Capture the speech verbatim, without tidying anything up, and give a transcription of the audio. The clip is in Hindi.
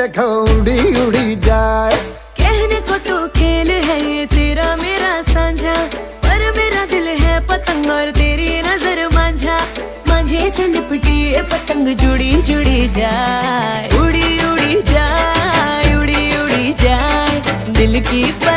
देखो उड़ी उड़ी जाए। कहने को तो खेल है ये तेरा मेरा साझा, पर मेरा दिल है पतंग और तेरी नजर मांझा। मांझे से लिपटी ये पतंग जुड़ी जुड़ी जाए, उड़ी उड़ी जाए, उड़ी उड़ी जाए दिल की